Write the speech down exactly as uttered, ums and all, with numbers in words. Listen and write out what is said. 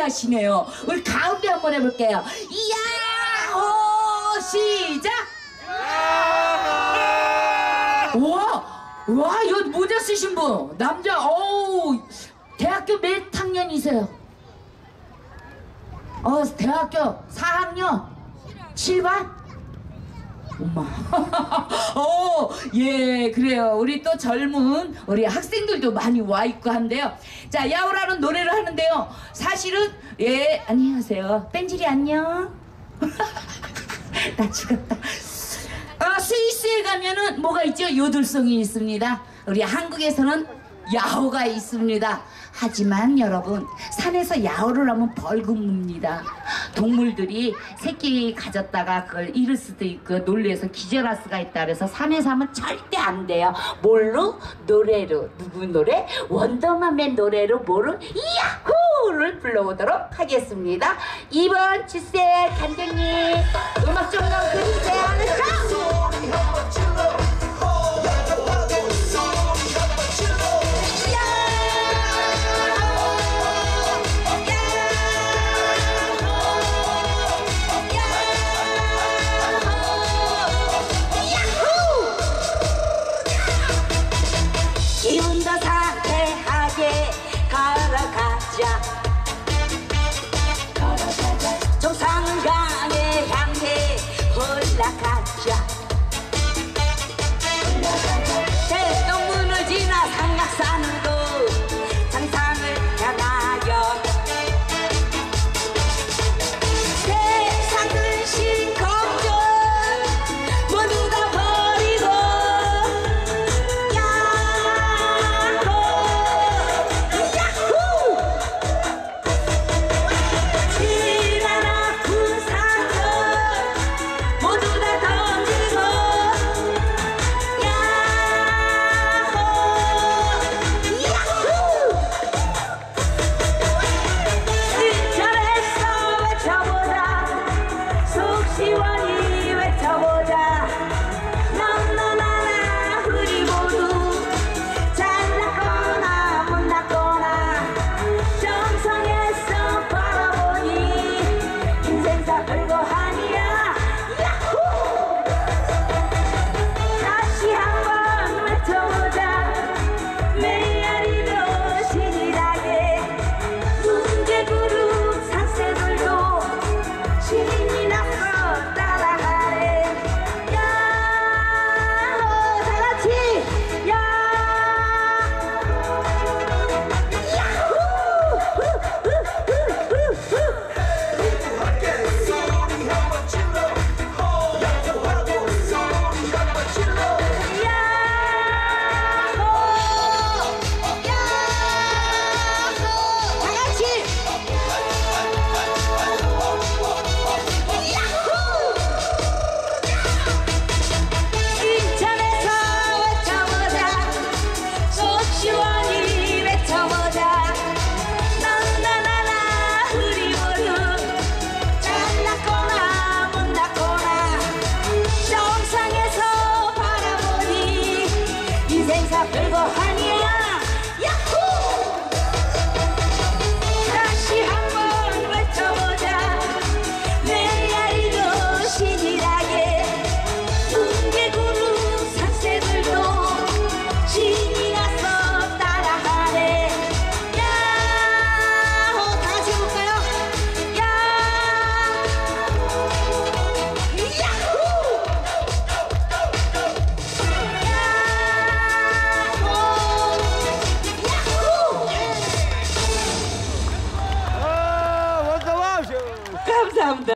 하시네요. 우리 가운데 한번 해볼게요. 야호 시작. 와, 와, 이거 모자 쓰신 분 남자. 어우, 대학교 몇 학년이세요? 어, 대학교 사 학년 칠 반? 엄마. 어, 예, 그래요. 우리 또 젊은 우리 학생들도 많이 와 있고 한데요. 자, 야호라는 노래를 하는데요. 사실은 예, 안녕하세요. 뺀질이 안녕. 나 죽었다. 아, 스위스에 가면은 뭐가 있죠? 요들송이 있습니다. 우리 한국에서는 야호가 있습니다. 하지만 여러분, 산에서 야호를 하면 벌금 묻니다. 동물들이 새끼 가졌다가 그걸 잃을 수도 있고 놀래서 기절할 수가 있다. 그래서 산에서 하면 절대 안 돼요. 뭘로? 노래로. 누구 노래? 원더맘의 노래로 뭐를? 야호를 불러보도록 하겠습니다. 이 번 주세 간장님 음악 좀 넣어주세요. 기분도 상쾌하게 걸어가자. 걸어가자. 정상강에 향해 올라가자. 올라가자. 대동문을 지나 삼각산으로 정상을 향하여 세상 근심 걱정 모두 다 버리고 시원히 외쳐보자. 나나나나 우리 모두 잘났거나 못났거나 정성에서 바라보니 인생사 별거 아니야. 야호! 다시 한번 외쳐보자. 메아리도 신이라게 문제그룹 상세들도 신이 났어. 인생사 별거 아니야. 야호! 다시 한번 외쳐보자. 메아리도 신이라게 뭉게구름 산새들도 신이 나서 따라하네. 야호! 다 같이 해볼까요? 야! 야호! 감사합니다.